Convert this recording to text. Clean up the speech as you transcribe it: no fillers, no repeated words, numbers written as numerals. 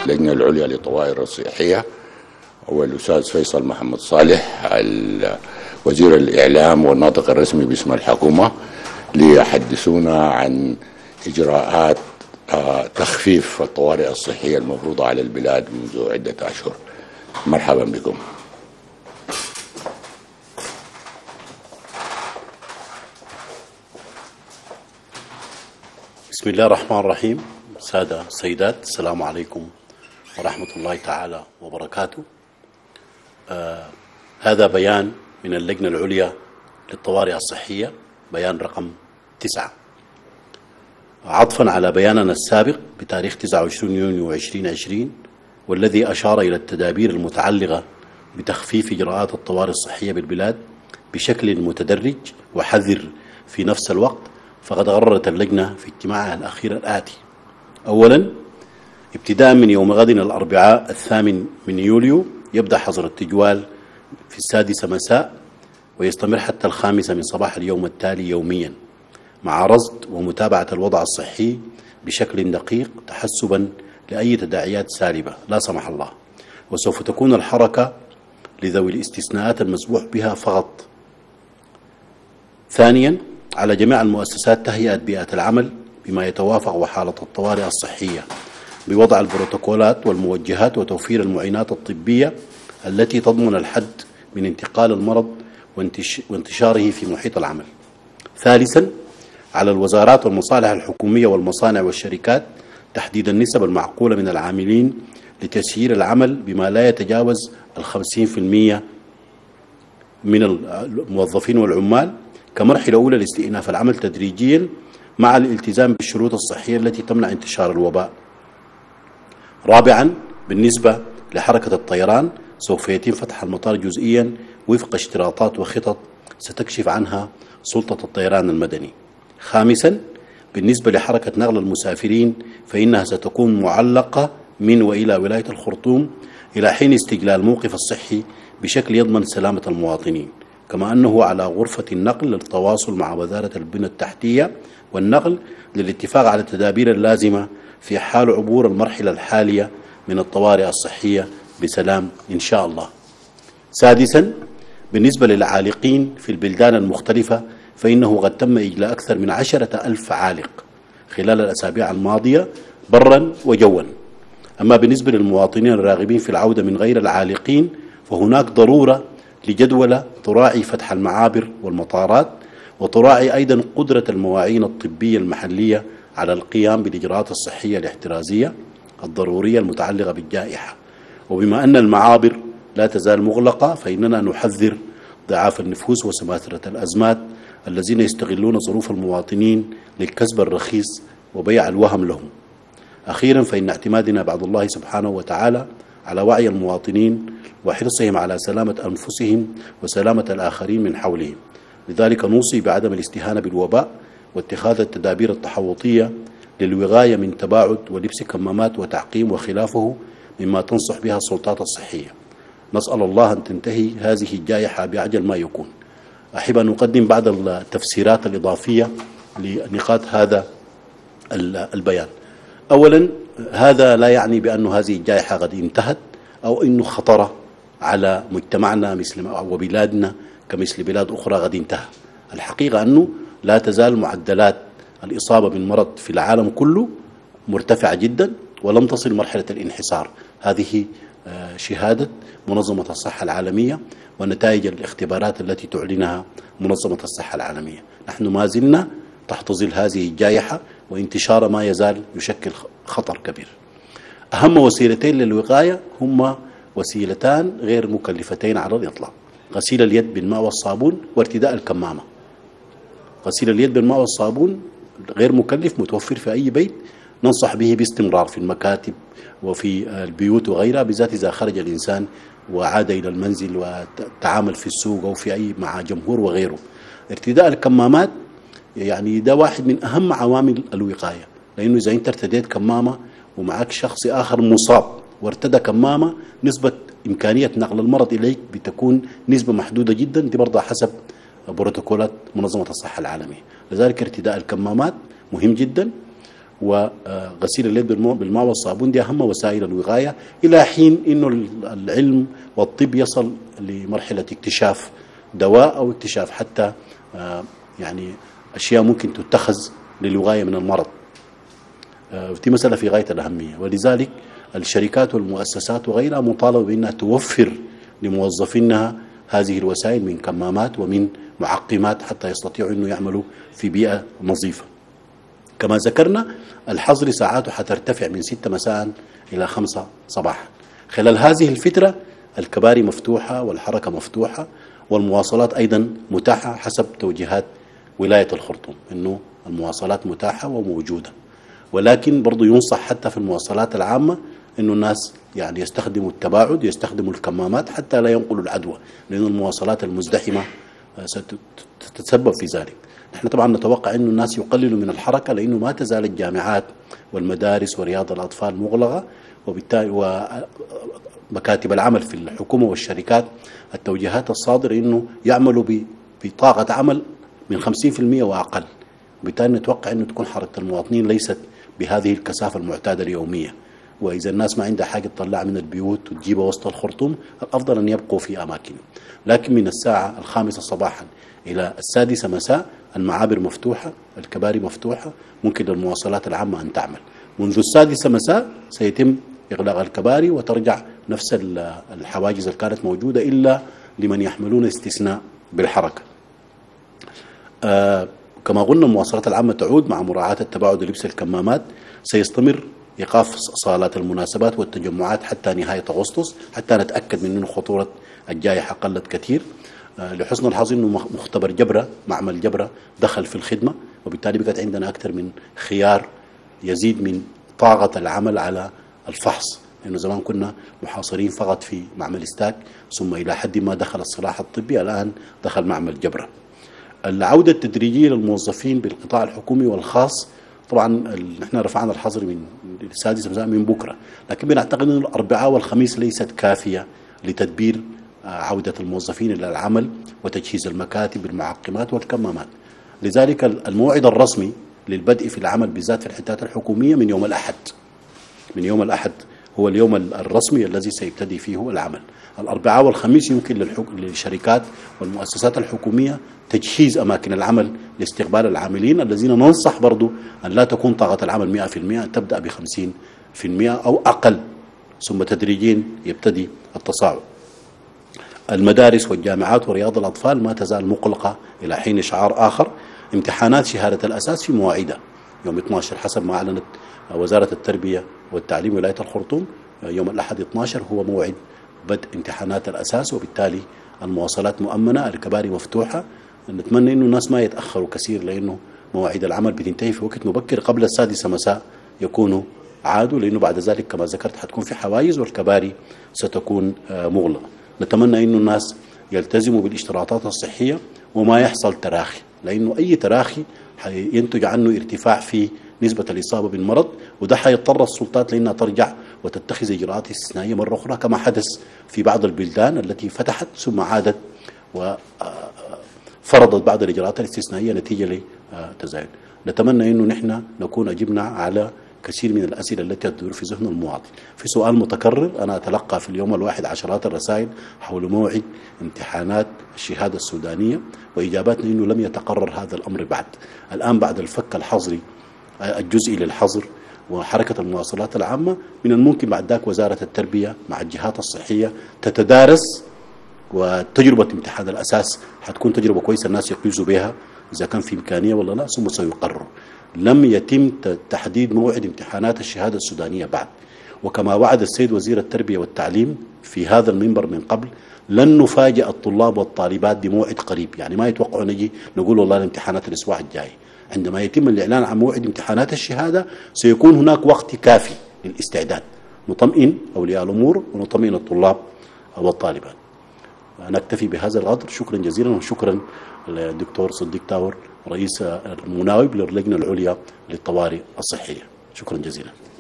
اللجنة العليا للطوارئ الصحية والأستاذ فيصل محمد صالح وزير الإعلام والناطق الرسمي باسم الحكومة ليحدثونا عن إجراءات تخفيف الطوارئ الصحية المفروضة على البلاد منذ عدة أشهر. مرحبا بكم. بسم الله الرحمن الرحيم. سادة السيدات، السلام عليكم ورحمة الله تعالى وبركاته. هذا بيان من اللجنة العليا للطوارئ الصحية، بيان رقم 9، عطفا على بياننا السابق بتاريخ 29 يونيو 2020، والذي أشار إلى التدابير المتعلقة بتخفيف إجراءات الطوارئ الصحية بالبلاد بشكل متدرج وحذر في نفس الوقت. فقد قررت اللجنة في اجتماعها الأخير الآتي: أولا، ابتداء من يوم غد الأربعاء 8 يوليو يبدأ حظر التجوال في 6 مساء ويستمر حتى 5 من صباح اليوم التالي يوميا، مع رصد ومتابعة الوضع الصحي بشكل دقيق تحسبا لأي تداعيات سالبة لا سمح الله. وسوف تكون الحركة لذوي الاستثناءات المسموح بها فقط. ثانيا، على جميع المؤسسات تهيئة بيئة العمل بما يتوافق حالة الطوارئ الصحية بوضع البروتوكولات والموجهات وتوفير المعينات الطبية التي تضمن الحد من انتقال المرض وانتشاره في محيط العمل. ثالثا، على الوزارات والمصالح الحكومية والمصانع والشركات تحديد النسب المعقولة من العاملين لتسيير العمل بما لا يتجاوز 50% من الموظفين والعمال كمرحلة أولى لاستئناف العمل تدريجيا مع الالتزام بالشروط الصحية التي تمنع انتشار الوباء. رابعا، بالنسبة لحركة الطيران سوف يتم فتح المطار جزئيا وفق اشتراطات وخطط ستكشف عنها سلطة الطيران المدني. خامسا، بالنسبة لحركة نقل المسافرين فإنها ستكون معلقة من وإلى ولاية الخرطوم إلى حين استجلال الموقف الصحي بشكل يضمن سلامة المواطنين، كما أنه على غرفة النقل للتواصل مع وزارة البنى التحتية والنقل للاتفاق على التدابير اللازمة في حال عبور المرحلة الحالية من الطوارئ الصحية بسلام إن شاء الله. سادسا، بالنسبة للعالقين في البلدان المختلفة فإنه قد تم إجلاء أكثر من 10,000 عالق خلال الأسابيع الماضية برا وجوا. أما بالنسبة للمواطنين الراغبين في العودة من غير العالقين فهناك ضرورة لجدولة تراعي فتح المعابر والمطارات وتراعي أيضا قدرة المواعين الطبية المحلية على القيام بالإجراءات الصحية الاحترازية الضرورية المتعلقة بالجائحة. وبما أن المعابر لا تزال مغلقة فإننا نحذر ضعاف النفوس وسماسرة الأزمات الذين يستغلون ظروف المواطنين للكسب الرخيص وبيع الوهم لهم. أخيرا، فإن اعتمادنا بعد الله سبحانه وتعالى على وعي المواطنين وحرصهم على سلامة أنفسهم وسلامة الآخرين من حولهم. لذلك نوصي بعدم الاستهانة بالوباء واتخاذ التدابير التحوطية للوقاية من تباعد ولبس كمامات وتعقيم وخلافه مما تنصح بها السلطات الصحية. نسأل الله أن تنتهي هذه الجائحة بأعجل ما يكون. أحب أن أقدم بعض التفسيرات الإضافية لنقاط هذا البيان. أولا، هذا لا يعني بأن هذه الجائحة قد انتهت أو أنه خطر على مجتمعنا مثل وبلادنا كمثل بلاد أخرى قد انتهى. الحقيقة أنه لا تزال معدلات الإصابة بالمرض في العالم كله مرتفعة جدا ولم تصل مرحلة الانحسار. هذه شهادة منظمة الصحة العالمية ونتائج الاختبارات التي تعلنها منظمة الصحة العالمية. نحن ما زلنا تحت ظل هذه الجائحة وانتشار ما يزال يشكل خطر كبير. أهم وسيلتين للوقاية هما وسيلتان غير مكلفتين على الإطلاق: غسيل اليد بالماء والصابون وارتداء الكمامة. غسيل اليد بالماء والصابون غير مكلف، متوفر في أي بيت، ننصح به باستمرار في المكاتب وفي البيوت وغيرها، بالذات إذا خرج الإنسان وعاد إلى المنزل وتعامل في السوق أو في أي مع جمهور وغيره. ارتداء الكمامات يعني ده واحد من أهم عوامل الوقاية، لأنه إذا أنت ارتديت كمامة ومعك شخص آخر مصاب وارتدى كمامة، نسبة إمكانية نقل المرض إليك بتكون نسبة محدودة جدا، دي برضه حسب بروتوكولات منظمة الصحة العالمية. لذلك ارتداء الكمامات مهم جدا. وغسيل اليد بالماء والصابون. دي أهم وسائل الوقاية إلى حين إنه العلم والطب يصل لمرحلة اكتشاف دواء أو اكتشاف حتى يعني أشياء ممكن تتخذ للوقاية من المرض. دي مسألة في غاية الأهمية، ولذلك الشركات والمؤسسات وغيرها مطالبة بأنها توفر لموظفينها هذه الوسائل من كمامات ومن معقمات حتى يستطيعوا أنه يعملوا في بيئة نظيفة. كما ذكرنا الحظر ساعاته حترتفع من 6 مساء إلى 5 صباحا. خلال هذه الفترة الكباري مفتوحة والحركة مفتوحة والمواصلات أيضا متاحة حسب توجيهات ولاية الخرطوم، أنه المواصلات متاحة وموجودة. ولكن برضو ينصح حتى في المواصلات العامة أنه الناس يعني يستخدموا التباعد، يستخدموا الكمامات حتى لا ينقلوا العدوى، لأن المواصلات المزدحمة ستتسبب في ذلك. نحن طبعا نتوقع أن الناس يقللوا من الحركة، لأنه ما تزال الجامعات والمدارس ورياض الأطفال مغلقة، وبالتالي ومكاتب العمل في الحكومة والشركات التوجيهات الصادرة أنه يعملوا بطاقة عمل من 50% وأقل. وبالتالي نتوقع أنه تكون حركة المواطنين ليست بهذه الكثافة المعتادة اليومية. وإذا الناس ما عندها حاجة تطلع من البيوت وتجيبها وسط الخرطوم، الأفضل أن يبقوا في أماكنهم. لكن من الساعة 5 صباحا إلى 6 مساء المعابر مفتوحة، الكباري مفتوحة، ممكن المواصلات العامة أن تعمل. منذ 6 مساء سيتم إغلاق الكباري وترجع نفس الحواجز اللي كانت موجودة إلا لمن يحملون استثناء بالحركة. كما قلنا المواصلات العامة تعود مع مراعاة التباعد ولبس الكمامات. سيستمر إيقاف صالات المناسبات والتجمعات حتى نهاية أغسطس، حتى نتأكد من أنه خطورة الجائحة قلت كثير. لحسن الحظ أنه مختبر جبرة، معمل جبرة دخل في الخدمة، وبالتالي بقت عندنا أكثر من خيار يزيد من طاقة العمل على الفحص، لأنه زمان كنا محاصرين فقط في معمل استاك، ثم إلى حد ما دخل الصلاح الطبي، الآن دخل معمل جبرة. العودة التدريجية للموظفين بالقطاع الحكومي والخاص، طبعا نحن رفعنا الحظر من 6 مساء من بكرة، لكن بنعتقد أن الأربعاء والخميس ليست كافية لتدبير عودة الموظفين إلى العمل وتجهيز المكاتب بالمعقمات والكمامات. لذلك الموعد الرسمي للبدء في العمل بالذات في الحتات الحكومية من يوم الأحد. من يوم الأحد هو اليوم الرسمي الذي سيبتدي فيه العمل. الأربعاء والخميس يمكن للشركات والمؤسسات الحكومية تجهيز أماكن العمل لاستقبال العاملين، الذين ننصح برضو أن لا تكون طاقة العمل 100%، أن تبدأ ب50% أو أقل، ثم تدريجيا يبتدي التصاعد. المدارس والجامعات ورياض الأطفال ما تزال مقلقة إلى حين إشعار آخر. امتحانات شهادة الأساس في مواعيدها يوم 12 حسب ما أعلنت وزارة التربية والتعليم ولاية الخرطوم. يوم الأحد 12 هو موعد بدء امتحانات الأساس، وبالتالي المواصلات مؤمنة، الكباري مفتوحة. نتمنى إنه الناس ما يتأخروا كثير، لأنه مواعيد العمل بتنتهي في وقت مبكر قبل 6 مساء يكونوا عادوا، لأنه بعد ذلك كما ذكرت حتكون في حواجز والكباري ستكون مغلقة. نتمنى إنه الناس يلتزموا بالاشتراطات الصحية وما يحصل تراخي، لأنه أي تراخي ينتج عنه ارتفاع في نسبة الإصابة بالمرض، وده حيضطر السلطات لأنها ترجع وتتخذ إجراءات استثنائية مرة أخرى، كما حدث في بعض البلدان التي فتحت ثم عادت وفرضت بعض الإجراءات الاستثنائية نتيجة لتزايد. نتمنى أنه نحن نكون أجبنا على كثير من الأسئلة التي تدور في ذهن المواطن. في سؤال متكرر، أنا أتلقى في اليوم الواحد عشرات الرسائل حول موعد امتحانات الشهادة السودانية، وإجاباتنا أنه لم يتقرر هذا الأمر بعد. الآن بعد الفك الحظري الجزئي للحظر وحركة المواصلات العامة، من الممكن بعد ذاك وزارة التربية مع الجهات الصحية تتدارس، وتجربة امتحان الأساس حتكون تجربة كويسة الناس يقيسوا بها إذا كان في إمكانية ولا لا، ثم سيقرر. لم يتم تحديد موعد امتحانات الشهادة السودانية بعد، وكما وعد السيد وزير التربية والتعليم في هذا المنبر من قبل لن نفاجئ الطلاب والطالبات بموعد قريب، يعني ما يتوقعوا نجي نقول والله الامتحانات الأسبوع الجاي. عندما يتم الإعلان عن موعد امتحانات الشهادة سيكون هناك وقت كافي للاستعداد، نطمئن أولياء الأمور ونطمئن الطلاب والطالبات. نكتفي بهذا القدر. شكرا جزيلا، وشكرا للدكتور صديق تاور رئيس المناوب للجنة العليا للطوارئ الصحية. شكرا جزيلا.